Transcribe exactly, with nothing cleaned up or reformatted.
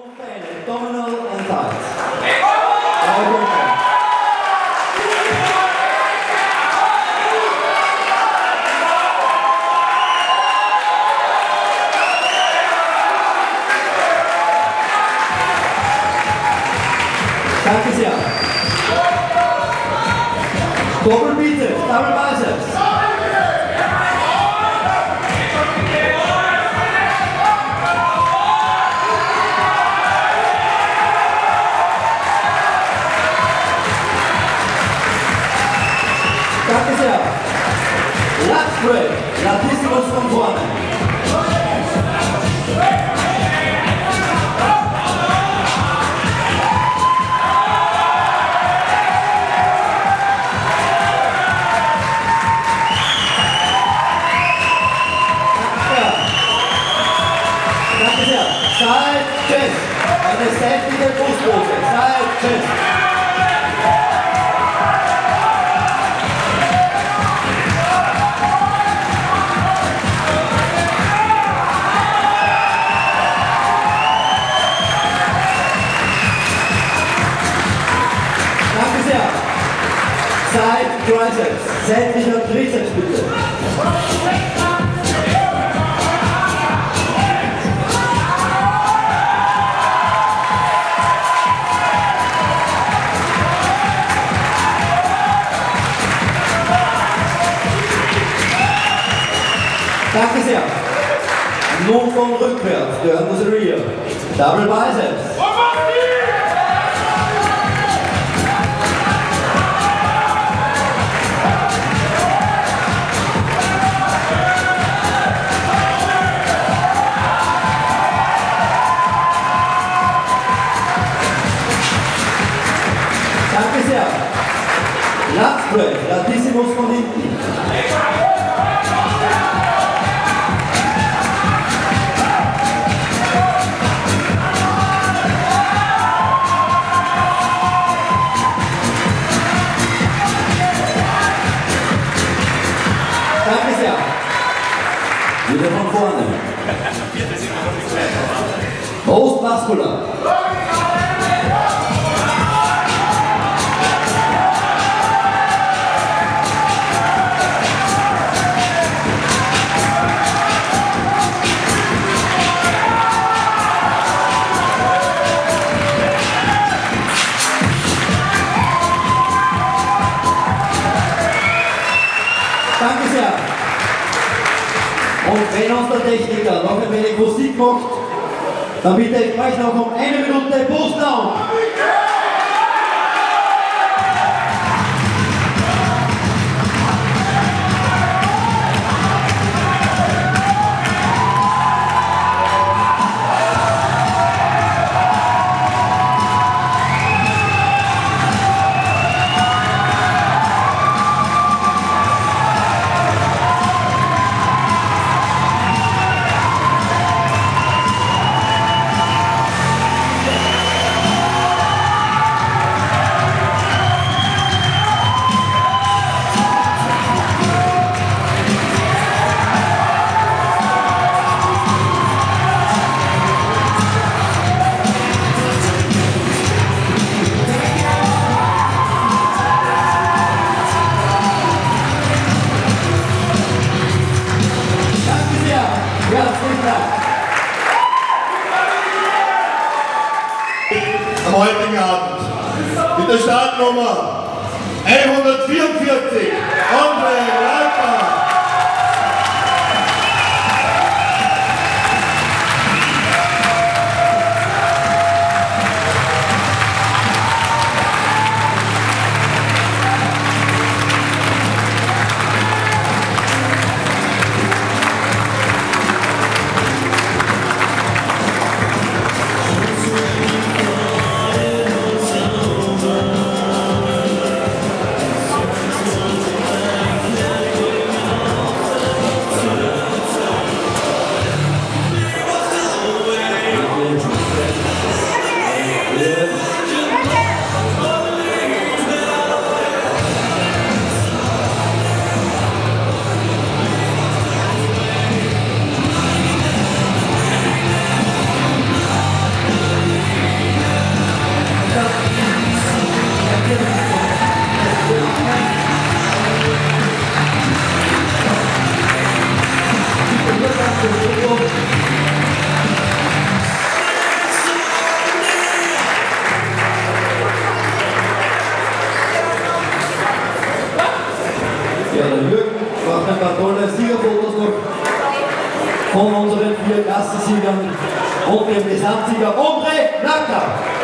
Abdominal and thighs. Danke sehr. Double Bizeps, Double Biceps. Danke sehr. Lat Break, Latissimus von vorne. Side chest, eine sämtliche Brustpose, Side chest. Danke sehr. Side Triceps, sämtlicher Trizeps bitte. Danke sehr. Nun von rückwärts, turn to the rear. Double Biceps. Danke sehr. Lat Break, Latissimus von hinten. Danke sehr. Wieder von vorne. Brustmuskular. Danke sehr. Und wenn uns der Techniker noch ein wenig Musik macht, dann bitte ich gleich noch um eine Minute Boost down. Am heutigen Abend mit der Startnummer hundertvierundvierzig, André Reiter. Over. Jürgen macht ein paar tolle Siegerfotos noch von unseren vier Klassensiegern und dem Gesamtsieger André Nacker.